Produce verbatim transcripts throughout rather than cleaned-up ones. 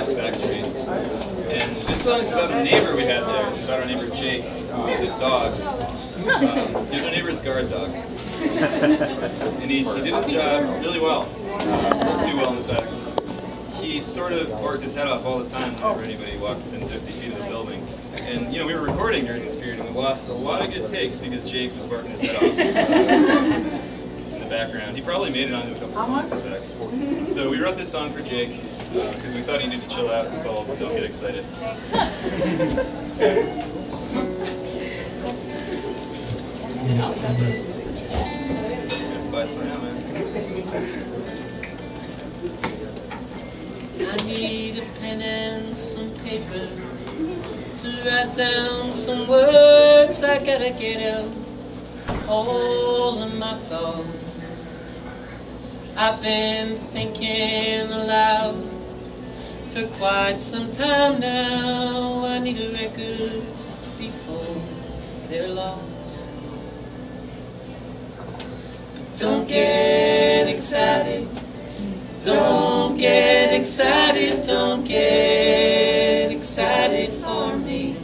glass factory. And this song is about a neighbor we had there. It's about our neighbor Jake, who's a dog. Um, he was our neighbor's guard dog. And he, he did his job really well. Uh, too well, in fact. He sort of worked his head off all the time whenever anybody walked within fifty feet of the building. And, you know, we were recording during this period, and we lost a lot of good takes because Jake was working his head off uh, in the background. He probably made it onto a couple songs, in fact. So we wrote this song for Jake because uh, we thought he needed to chill out. It's called Don't Get Excited. Bye for now, man. I need a pen and some paper to write down some words. I gotta get out all of my thoughts. I've been thinking aloud for quite some time now. I need a record before they're lost. But don't get excited. Don't get excited, don't get excited for me.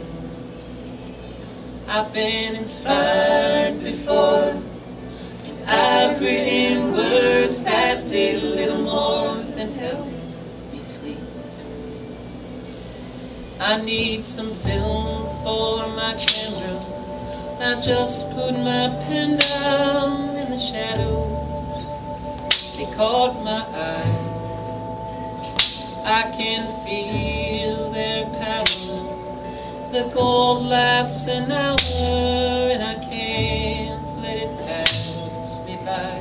I've been inspired before, and I've written words that did a little more than help me sleep. I need some film for my camera. I just put my pen down in the shadow. They caught my eye. I can feel their power. The gold lasts an hour, and I can't let it pass me by.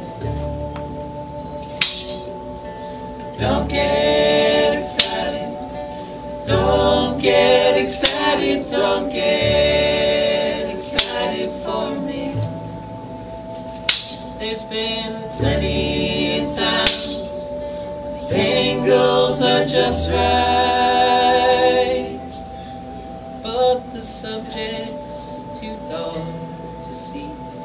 Don't get excited. Don't get excited. Don't get excited for me. There's been plenty of times the angles are just right, but the subject's too dark to see.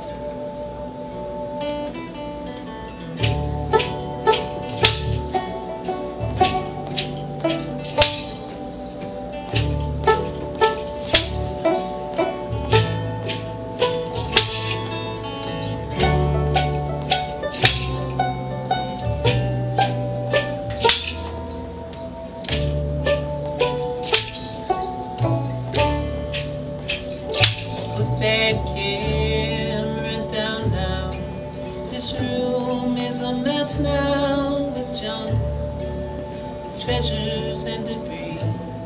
That camera down now. This room is a mess now, with junk, with treasures and debris.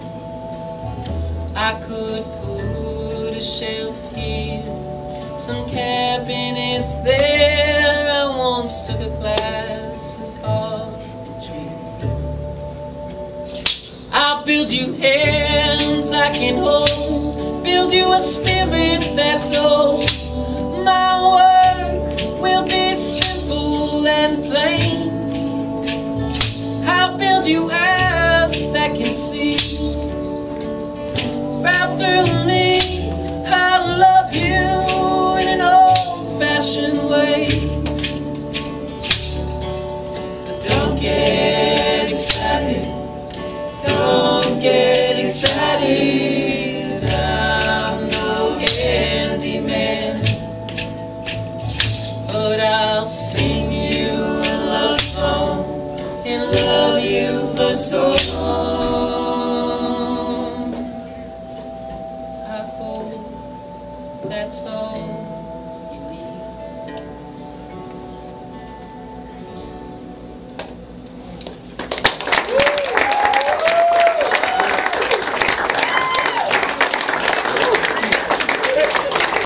I could put a shelf here, some cabinets there. I once took a class in carpentry. I'll build you hands I can hold, build you a spirit that's old. My work will be simple and plain. I'll build you eyes that can see right through me. I'll love you in an old-fashioned way. But don't get excited. Don't get excited. But I'll sing you a love song and love you for so long. I hope that's all.